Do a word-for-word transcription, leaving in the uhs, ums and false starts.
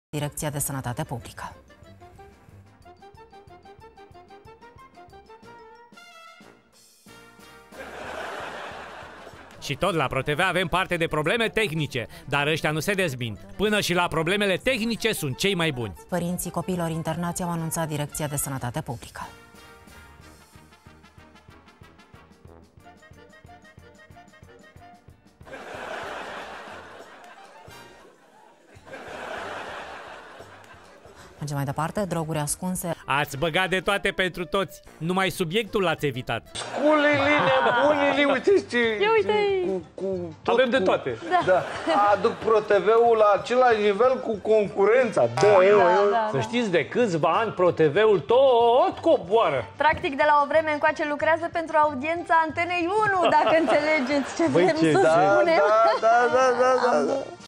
Direcția de Sănătate Publică. Și tot la ProTV avem parte de probleme tehnice, dar ăștia nu se dezmint. Până și la problemele tehnice sunt cei mai buni. Părinții copiilor internați au anunțat Direcția de Sănătate Publică. Mergem mai departe, droguri ascunse. Ați băgat de toate pentru toți, numai subiectul l-ați evitat. Sculele, nebunile, uite ce... Ia uite! Cu, cu tot, Avem de cu, toate. Da. Da. Aduc ProTV-ul la același nivel cu concurența. Da, Da, eu, da, eu. da. Să știți, de câțiva ani ProTV-ul tot coboară. Practic, de la o vreme încoace lucrează pentru audiența Antenei unu, dacă înțelegeți ce vrem ce- să da, spunem. da, da, da, da, da, da.